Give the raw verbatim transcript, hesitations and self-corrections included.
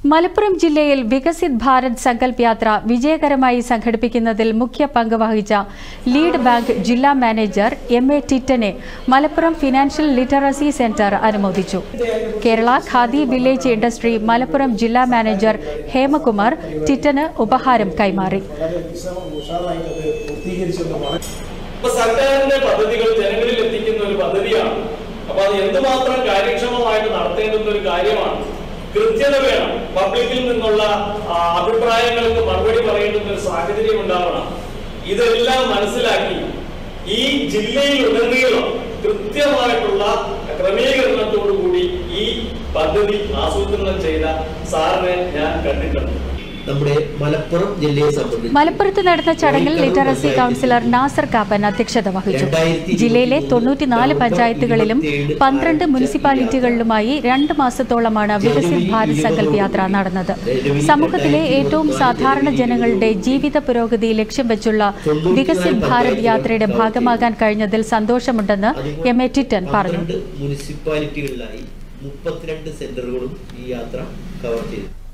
മലപ്പുറം ജില്ലയിൽ വികസിത് ഭാരത് സങ്കൽപ് യാത്ര വിജയകരമായി സംഘടിപ്പിക്കുന്നതിൽ മുഖ്യ പങ്ക് വഹിച്ച ലീഡ് ബാങ്ക് ജില്ലാ മാനേജർ എം എ ടിറ്റനെ മലപ്പുറം ഫിനാൻഷ്യൽ ലിറ്ററസി സെന്റർ അനുമോദിച്ചു. കേരള ഖാദി വില്ലേജ് ഇൻഡസ്ട്രി മലപ്പുറം ജില്ലാ മാനേജർ ഹേമകുമാർ ടിറ്റന് ഉപഹാരം കൈമാറി. സർക്കാരിന്റെ പദ്ധതികൾ ജനങ്ങളിൽ എത്തിക്കുന്ന ഒരു പദ്ധതിയാണ്. അപ്പൊ അത് എന്തുമാത്രം കാര്യക്ഷമമായിട്ട് നടത്തേണ്ടുന്ന ഒരു കാര്യമാണ്. കൃത്യത വേണം. പബ്ലിക്കിൽ നിന്നുള്ള അഭിപ്രായങ്ങൾക്ക് മറുപടി പറയേണ്ടുന്ന ഒരു സാഹചര്യം ഉണ്ടാവണം. ഇതെല്ലാം മനസ്സിലാക്കി ഈ ജില്ലയിൽ ഉടനീളം കൃത്യമായിട്ടുള്ള ക്രമീകരണത്തോടുകൂടി ഈ പദ്ധതി ആസൂത്രണം ചെയ്ത സാറിനെ ഞാൻ കണ്ടിട്ടുണ്ട്. നമ്മുടെ മലപ്പുറം ജില്ലയെ സംബന്ധിച്ച് മലപ്പുറത്ത് നടന്ന ചടങ്ങിൽ ലിറ്ററസി കൗൺസിലർ നാസർ കാപ്പൻ അധ്യക്ഷത വഹിച്ചു. ജില്ലയിലെ തൊണ്ണൂറ്റിനാല് പഞ്ചായത്തുകളിലും പന്ത്രണ്ട് മുനിസിപ്പാലിറ്റികളിലുമായി രണ്ട് മാസത്തോളമാണ് വികസിത് ഭാരത് സങ്കൽപ് യാത്ര നടന്നത്. സമൂഹത്തിലെ ഏറ്റവും സാധാരണ ജനങ്ങളുടെ ജീവിത പുരോഗതി ലക്ഷ്യം വെച്ചുള്ള വികസിത് ഭാരത് യാത്രയുടെ ഭാഗമാകാൻ കഴിഞ്ഞതിൽ സന്തോഷമുണ്ടെന്ന് എം എ ടിറ്റൻ പറഞ്ഞു. മുനിസിപ്പാലിറ്റികളിലായി മുപ്പത്തിരണ്ട് സെന്ററുകളും ഈ യാത്ര കവർ ചെയ്തു.